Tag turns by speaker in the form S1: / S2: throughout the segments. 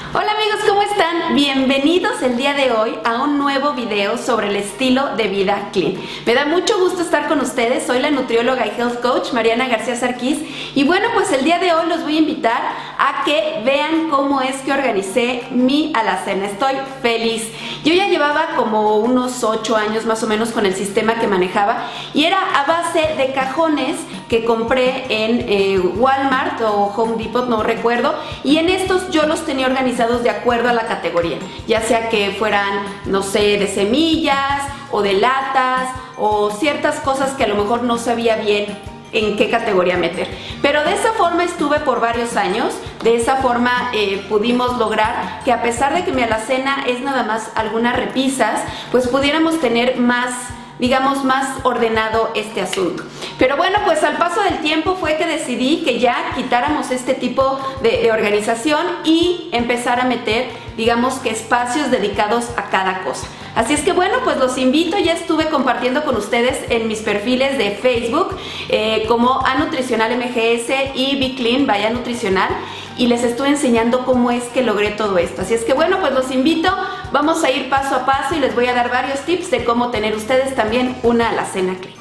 S1: Hola amigos, ¿cómo están? Bienvenidos el día de hoy a un nuevo video sobre el estilo de vida clean. Me da mucho gusto estar con ustedes, soy la nutrióloga y health coach Mariana García Sarquís y bueno, pues el día de hoy los voy a invitar a que vean cómo es que organicé mi alacena. Estoy feliz. Yo ya llevaba como unos 8 años más o menos con el sistema que manejaba y era a base de cajones que compré en Walmart o Home Depot, no recuerdo, y en estos yo los tenía organizados de acuerdo a la categoría, ya sea que fueran, no sé, de semillas o de latas o ciertas cosas que a lo mejor no sabía bien en qué categoría meter. Pero de esa forma estuve por varios años, de esa forma pudimos lograr que a pesar de que mi alacena es nada más algunas repisas, pues pudiéramos tener más, digamos, más ordenado este asunto. Pero bueno, pues al paso del tiempo fue que decidí que ya quitáramos este tipo de organización y empezar a meter, digamos, que espacios dedicados a cada cosa. Así es que bueno, pues los invito, ya estuve compartiendo con ustedes en mis perfiles de Facebook como A Nutricional MGS y Be Clean by A Nutricional, y les estuve enseñando cómo es que logré todo esto. Así es que bueno, pues los invito, vamos a ir paso a paso y les voy a dar varios tips de cómo tener ustedes también una alacena clean.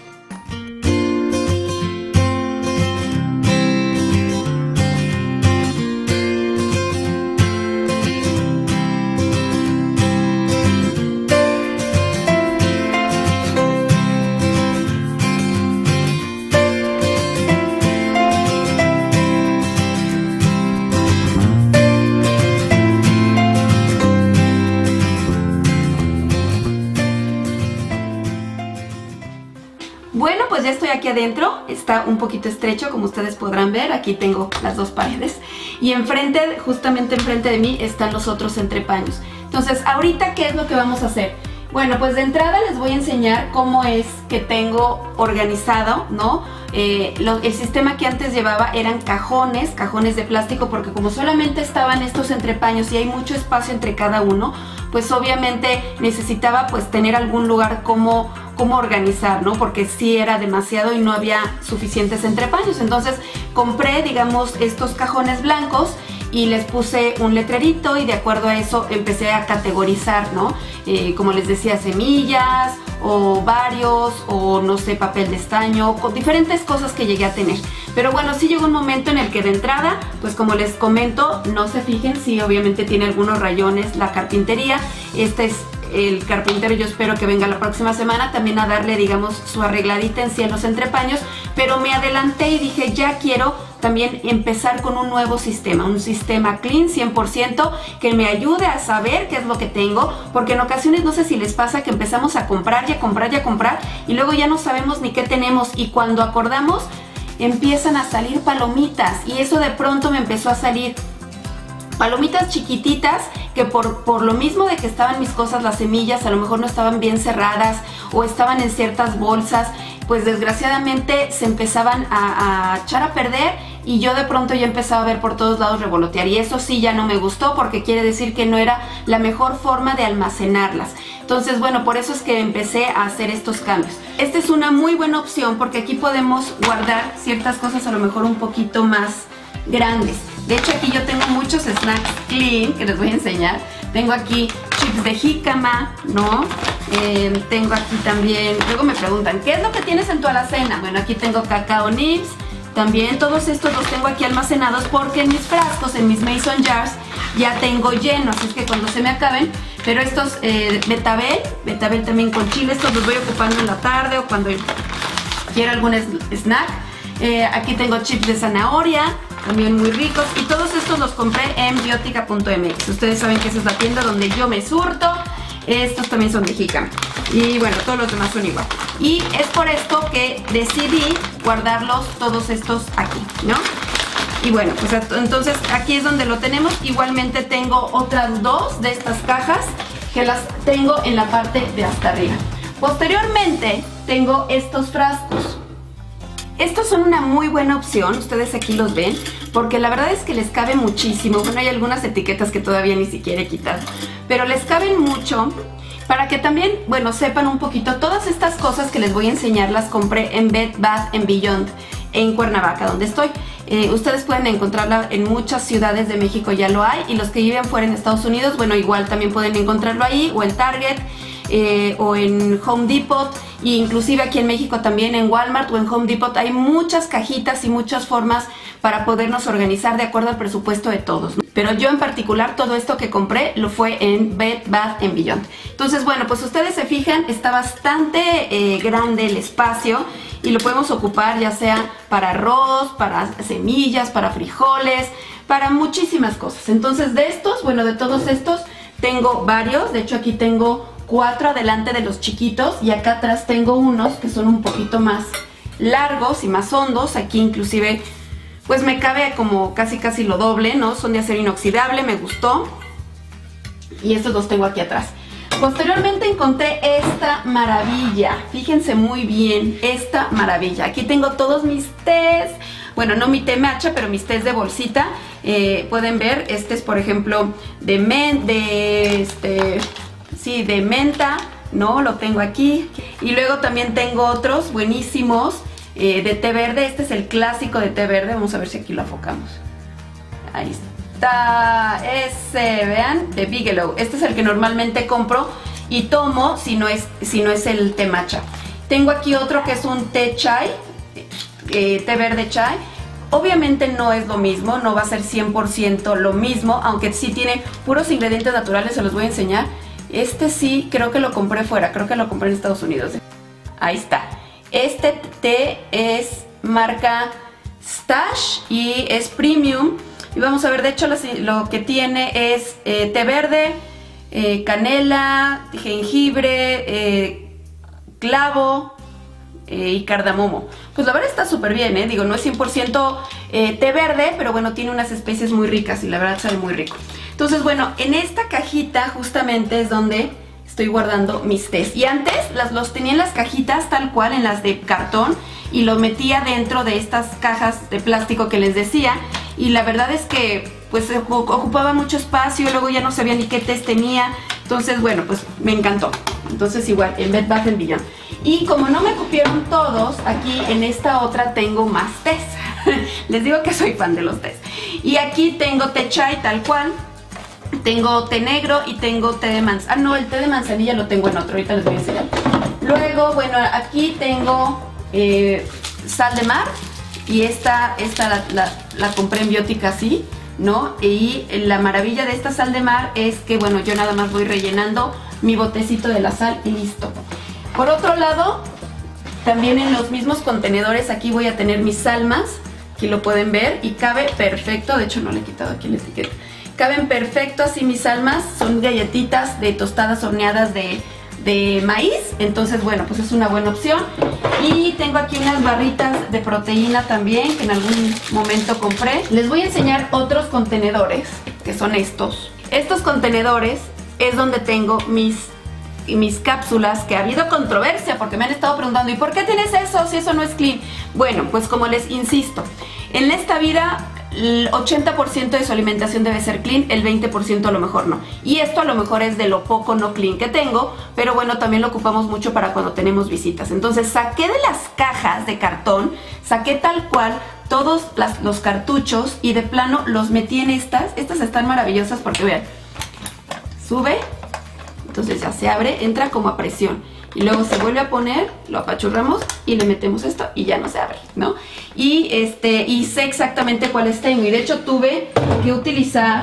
S1: Bueno, pues ya estoy aquí adentro, está un poquito estrecho como ustedes podrán ver, aquí tengo las dos paredes y enfrente, justamente enfrente de mí están los otros entrepaños. Entonces, ahorita, ¿qué es lo que vamos a hacer? Bueno, pues de entrada les voy a enseñar cómo es que tengo organizado, ¿no? El sistema que antes llevaba eran cajones de plástico, porque como solamente estaban estos entrepaños y hay mucho espacio entre cada uno, pues obviamente necesitaba pues tener algún lugar como organizar, ¿no? Porque sí era demasiado y no había suficientes entrepaños. Entonces compré, digamos, estos cajones blancos y les puse un letrerito y de acuerdo a eso empecé a categorizar, ¿no? Como les decía, semillas o varios o no sé, papel de estaño, con diferentes cosas que llegué a tener. Pero bueno, sí llegó un momento en el que de entrada, pues como les comento, no se fijen si obviamente tiene algunos rayones la carpintería. Este es el carpintero, yo espero que venga la próxima semana también a darle, digamos, su arregladita en sí en los entrepaños, pero me adelanté y dije, ya quiero también empezar con un nuevo sistema, un sistema clean 100% que me ayude a saber qué es lo que tengo, porque en ocasiones no sé si les pasa que empezamos a comprar y a comprar y a comprar y luego ya no sabemos ni qué tenemos y cuando acordamos empiezan a salir palomitas y eso de pronto me empezó a salir palomitas chiquititas que por lo mismo de que estaban mis cosas, las semillas a lo mejor no estaban bien cerradas o estaban en ciertas bolsas, pues desgraciadamente se empezaban a echar a perder y yo de pronto ya empezaba a ver por todos lados revolotear y eso sí ya no me gustó porque quiere decir que no era la mejor forma de almacenarlas. Entonces bueno, por eso es que empecé a hacer estos cambios. Esta es una muy buena opción porque aquí podemos guardar ciertas cosas a lo mejor un poquito más grandes. De hecho aquí yo tengo muchos snacks clean que les voy a enseñar. Tengo aquí chips de jícama, ¿no? Tengo aquí también, luego me preguntan, ¿qué es lo que tienes en tu alacena? Bueno, aquí tengo cacao nibs. También todos estos los tengo aquí almacenados porque en mis frascos, en mis mason jars, ya tengo lleno, así es que cuando se me acaben, pero estos betabel también con chile, estos los voy ocupando en la tarde o cuando quiera algún snack. Aquí tengo chips de zanahoria, también muy ricos, y todos estos los compré en biotica.mx. Ustedes saben que esa es la tienda donde yo me surto. Estos también son de jícama y bueno, todos los demás son igual. Y es por esto que decidí guardarlos todos estos aquí, ¿no? Y bueno, pues entonces aquí es donde lo tenemos. Igualmente tengo otras dos de estas cajas que las tengo en la parte de hasta arriba. Posteriormente tengo estos frascos. Estos son una muy buena opción, ustedes aquí los ven, porque la verdad es que les cabe muchísimo. Bueno, hay algunas etiquetas que todavía ni siquiera he quitado, pero les caben mucho para que también, bueno, sepan un poquito. Todas estas cosas que les voy a enseñar las compré en Bed Bath & Beyond en Cuernavaca, donde estoy. Ustedes pueden encontrarla en muchas ciudades de México, ya lo hay, y los que viven fuera en Estados Unidos, bueno, igual también pueden encontrarlo ahí, o en Target, o en Home Depot, e inclusive aquí en México también en Walmart o en Home Depot hay muchas cajitas y muchas formas para podernos organizar de acuerdo al presupuesto de todos, ¿no? Pero yo en particular todo esto que compré lo fue en Bed Bath & Beyond. Entonces, bueno, pues ustedes se fijan, está bastante grande el espacio y lo podemos ocupar ya sea para arroz, para semillas, para frijoles, para muchísimas cosas. Entonces de estos, bueno, de todos estos tengo varios, de hecho aquí tengo 4 adelante de los chiquitos y acá atrás tengo unos que son un poquito más largos y más hondos. Aquí inclusive pues me cabe como casi lo doble, ¿no? Son de acero inoxidable, me gustó. Y estos los tengo aquí atrás. Posteriormente encontré esta maravilla, fíjense muy bien, esta maravilla. Aquí tengo todos mis tés, bueno, no mi té matcha, pero mis tés de bolsita. Pueden ver, este es por ejemplo de menta, ¿no? Lo tengo aquí. Y luego también tengo otros buenísimos de té verde. Este es el clásico de té verde, vamos a ver si aquí lo enfocamos. Ahí está, ese, vean, de Bigelow. Este es el que normalmente compro y tomo si no es el té matcha. Tengo aquí otro que es un té chai, té verde chai. Obviamente no es lo mismo, no va a ser 100% lo mismo, aunque sí tiene puros ingredientes naturales, se los voy a enseñar. Este sí, creo que lo compré fuera, creo que lo compré en Estados Unidos. Ahí está. Este té es marca Stash y es premium. Y vamos a ver, de hecho lo que tiene es té verde, canela, jengibre, clavo y cardamomo. Pues la verdad está súper bien, digo, no es 100% té verde, pero bueno, tiene unas especies muy ricas y la verdad sabe muy rico. Entonces, bueno, en esta cajita justamente es donde estoy guardando mis tés. Y antes los tenía en las cajitas tal cual, en las de cartón, y lo metía dentro de estas cajas de plástico que les decía. Y la verdad es que pues ocupaba mucho espacio, luego ya no sabía ni qué tés tenía. Entonces, bueno, pues me encantó. Entonces igual, en Bed Bath & Beyond. Y como no me cupieron todos, aquí en esta otra tengo más tés. Les digo que soy fan de los tés. Y aquí tengo té chai tal cual. Tengo té negro y tengo té de manzanilla. Ah, no, el té de manzanilla lo tengo en otro, ahorita les voy a enseñar. Luego, bueno, aquí tengo sal de mar. Y esta la compré en Biótica así, ¿no? Y la maravilla de esta sal de mar es que, bueno, yo nada más voy rellenando mi botecito de la sal y listo. Por otro lado, también en los mismos contenedores aquí voy a tener mis salmas. Aquí lo pueden ver y cabe perfecto. De hecho, no le he quitado aquí la etiqueta. Caben perfecto así mis salmas. Son galletitas de tostadas horneadas de maíz. Entonces, bueno, pues es una buena opción. Y tengo aquí unas barritas de proteína también que en algún momento compré. Les voy a enseñar otros contenedores, que son estos. Estos contenedores es donde tengo mis cápsulas, que ha habido controversia porque me han estado preguntando, ¿y por qué tienes eso si eso no es clean? Bueno, pues como les insisto, en esta vida el 80% de su alimentación debe ser clean, el 20% a lo mejor no. Y esto a lo mejor es de lo poco no clean que tengo, pero bueno, también lo ocupamos mucho para cuando tenemos visitas. Entonces saqué de las cajas de cartón, saqué tal cual todos los cartuchos y de plano los metí en estas. Estas están maravillosas porque vean, sube, entonces ya se abre, entra como a presión. Y luego se vuelve a poner, lo apachurramos y le metemos esto y ya no se abre, ¿no? Y sé exactamente cuáles tengo. Y de hecho tuve que utilizar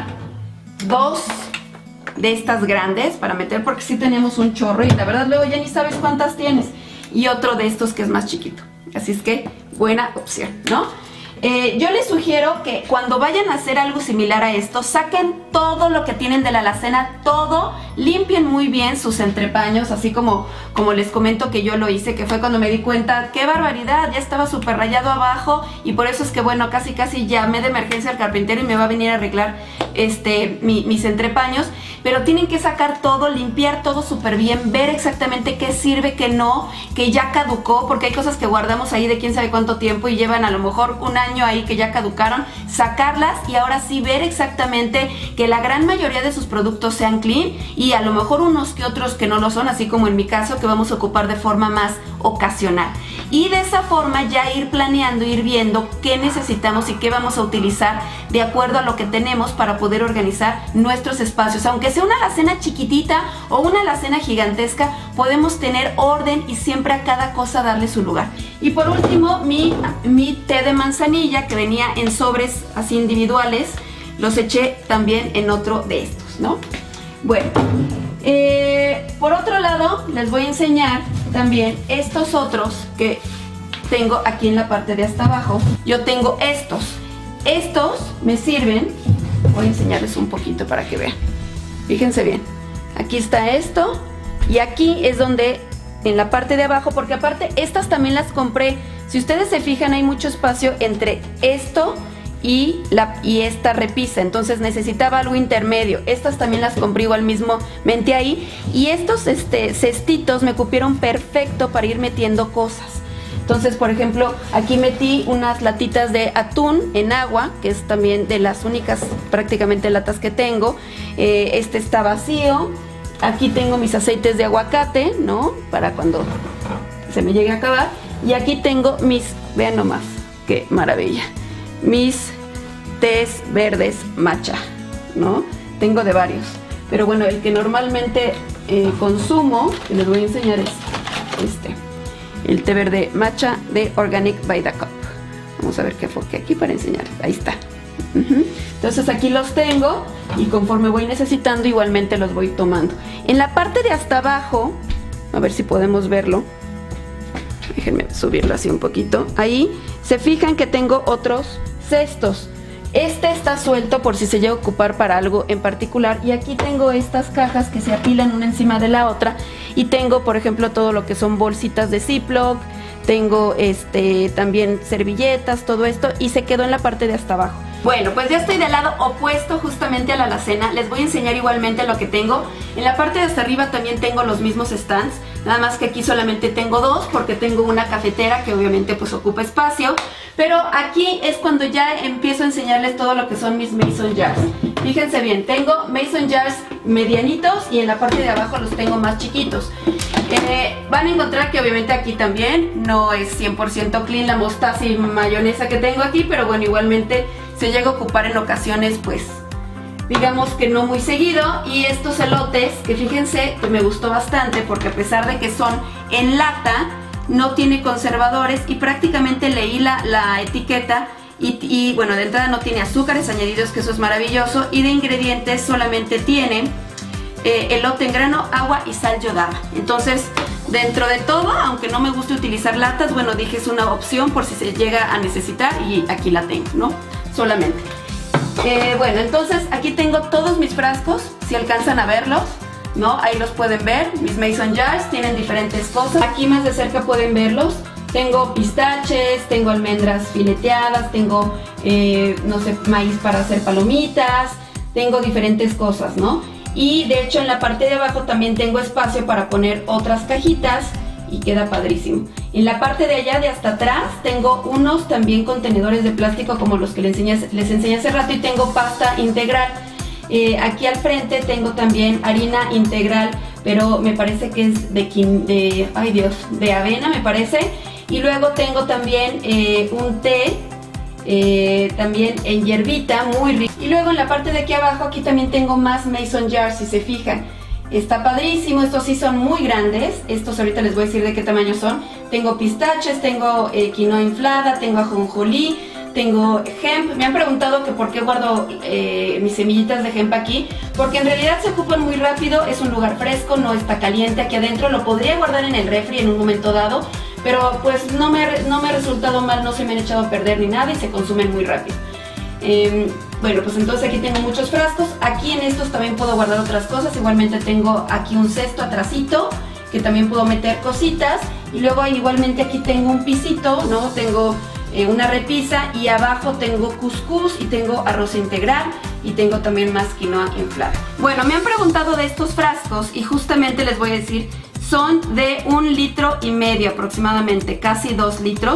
S1: 2 de estas grandes para meter, porque sí tenemos un chorro y la verdad luego ya ni sabes cuántas tienes. Y otro de estos que es más chiquito. Así es que buena opción, ¿no? Yo les sugiero que cuando vayan a hacer algo similar a esto, saquen todo lo que tienen de la alacena, todo, limpien muy bien sus entrepaños, así como les comento que yo lo hice, que fue cuando me di cuenta, ¡qué barbaridad! Ya estaba súper rayado abajo y por eso es que, bueno, casi llamé de emergencia al carpintero y me va a venir a arreglar mis entrepaños. Pero tienen que sacar todo, limpiar todo súper bien, ver exactamente qué sirve, qué no, que ya caducó, porque hay cosas que guardamos ahí de quién sabe cuánto tiempo y llevan a lo mejor 1 año ahí que ya caducaron, sacarlas y ahora sí ver exactamente que la gran mayoría de sus productos sean clean y a lo mejor unos que otros que no lo son, así como en mi caso que vamos a ocupar de forma más ocasional. Y de esa forma ya ir planeando, ir viendo qué necesitamos y qué vamos a utilizar de acuerdo a lo que tenemos para poder organizar nuestros espacios. Aunque sea una alacena chiquitita o una alacena gigantesca, podemos tener orden y siempre a cada cosa darle su lugar. Y por último, mi té de manzanilla que venía en sobres así individuales, los eché también en otro de estos, ¿no? Bueno, por otro lado les voy a enseñar también estos otros que tengo aquí en la parte de hasta abajo. Yo tengo estos me sirven, voy a enseñarles un poquito para que vean. Fíjense bien, aquí está esto y aquí es donde en la parte de abajo, porque aparte estas también las compré, si ustedes se fijan hay mucho espacio entre esto y esta repisa, entonces necesitaba algo intermedio. Estas también las compré igual mismamente ahí y estos cestitos me cupieron perfecto para ir metiendo cosas. Entonces, por ejemplo, aquí metí unas latitas de atún en agua, que es también de las únicas prácticamente latas que tengo. Este está vacío. Aquí tengo mis aceites de aguacate, ¿no? Para cuando se me llegue a acabar. Y aquí tengo vean nomás, qué maravilla, mis tés verdes matcha, ¿no? Tengo de varios. Pero bueno, el que normalmente consumo, que les voy a enseñar es el té verde matcha de Organic by the Cup. Vamos a ver qué enfoque aquí para enseñar. Ahí está. Entonces aquí los tengo y conforme voy necesitando igualmente los voy tomando. En la parte de hasta abajo, a ver si podemos verlo. Déjenme subirlo así un poquito. Ahí se fijan que tengo otros cestos. Este está suelto por si se llega a ocupar para algo en particular. Y aquí tengo estas cajas que se apilan una encima de la otra. Y tengo, por ejemplo, todo lo que son bolsitas de Ziploc. Tengo también servilletas, todo esto. Y se quedó en la parte de hasta abajo. Bueno, pues ya estoy del lado opuesto justamente a la alacena. Les voy a enseñar igualmente lo que tengo. En la parte de hasta arriba también tengo los mismos stands. Nada más que aquí solamente tengo dos porque tengo una cafetera que obviamente pues ocupa espacio. Pero aquí es cuando ya empiezo a enseñarles todo lo que son mis Mason Jars. Fíjense bien, tengo Mason Jars medianitos y en la parte de abajo los tengo más chiquitos. Van a encontrar que obviamente aquí también no es 100% clean la mostaza y mayonesa que tengo aquí, pero bueno, igualmente se llega a ocupar en ocasiones pues digamos que no muy seguido. Y estos elotes que fíjense que me gustó bastante porque a pesar de que son en lata no tiene conservadores y prácticamente leí la etiqueta y bueno, de entrada no tiene azúcares añadidos, que eso es maravilloso, y de ingredientes solamente tiene elote en grano, agua y sal yodada. Entonces dentro de todo, aunque no me guste utilizar latas, bueno, dije es una opción por si se llega a necesitar y aquí la tengo, ¿no? Solamente. Bueno, entonces aquí tengo todos mis frascos, si alcanzan a verlos, ¿no? Ahí los pueden ver, mis Mason Jars tienen diferentes cosas. Aquí más de cerca pueden verlos. Tengo pistaches, tengo almendras fileteadas, tengo, no sé, maíz para hacer palomitas, tengo diferentes cosas, ¿no? Y de hecho en la parte de abajo también tengo espacio para poner otras cajitas y queda padrísimo. En la parte de allá de hasta atrás tengo unos también contenedores de plástico como los que les enseñé hace rato y tengo pasta integral. Aquí al frente tengo también harina integral, pero me parece que es de avena me parece. Y luego tengo también un té también en hierbita, muy rico. Y luego en la parte de aquí abajo, aquí también tengo más Mason Jars, si se fijan. Está padrísimo, estos sí son muy grandes. Estos ahorita les voy a decir de qué tamaño son. Tengo pistaches, tengo quinoa inflada, tengo ajonjolí, tengo hemp. Me han preguntado que por qué guardo mis semillitas de hemp aquí, porque en realidad se ocupan muy rápido, es un lugar fresco, no está caliente aquí adentro. Lo podría guardar en el refri en un momento dado, pero pues no me ha resultado mal, no se me han echado a perder ni nada y se consumen muy rápido. Bueno, pues entonces aquí tengo muchos frascos. Aquí en estos también puedo guardar otras cosas. Igualmente tengo aquí un cesto atrasito que también puedo meter cositas. Y luego igualmente aquí tengo un pisito, ¿no? Tengo una repisa y abajo tengo cuscús y tengo arroz integral y tengo también más quinoa inflada. Bueno, me han preguntado de estos frascos y justamente les voy a decir, son de 1,5 litros aproximadamente, casi 2 litros.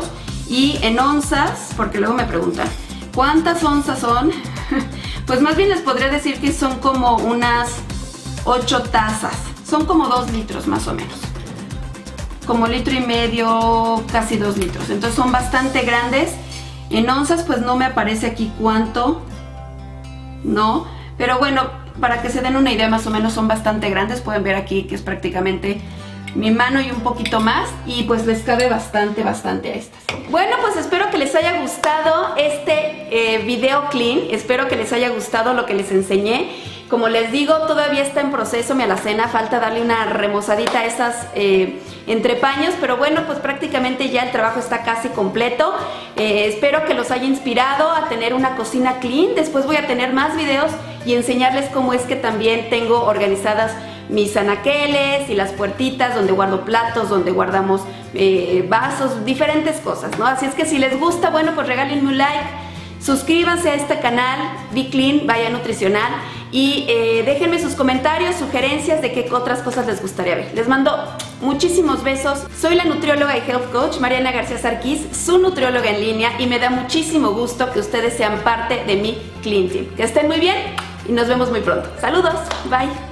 S1: Y en onzas, porque luego me preguntan, ¿cuántas onzas son? Pues más bien les podría decir que son como unas 8 tazas. Son como 2 litros más o menos. Como 1,5 litros, casi 2 litros. Entonces son bastante grandes. En onzas pues no me aparece aquí cuánto. No. Pero bueno, para que se den una idea más o menos son bastante grandes. Pueden ver aquí que es prácticamente mi mano y un poquito más, y pues les cabe bastante a estas. Bueno, pues espero que les haya gustado este video clean, espero que les haya gustado lo que les enseñé. Como les digo, todavía está en proceso mi alacena, falta darle una remozadita a esas entrepaños, pero bueno, pues prácticamente ya el trabajo está casi completo. Espero que los haya inspirado a tener una cocina clean. Después voy a tener más videos y enseñarles cómo es que también tengo organizadas mis anaqueles y las puertitas donde guardo platos, donde guardamos vasos, diferentes cosas, ¿no? Así es que si les gusta, bueno, pues regálenme un like, suscríbanse a este canal, Be Clean, Vaya Nutricional, y déjenme sus comentarios, sugerencias de qué otras cosas les gustaría ver. Les mando muchísimos besos. Soy la nutrióloga y health coach Mariana García Sarquís, su nutrióloga en línea, y me da muchísimo gusto que ustedes sean parte de mi Clean Team. Que estén muy bien y nos vemos muy pronto. Saludos, bye.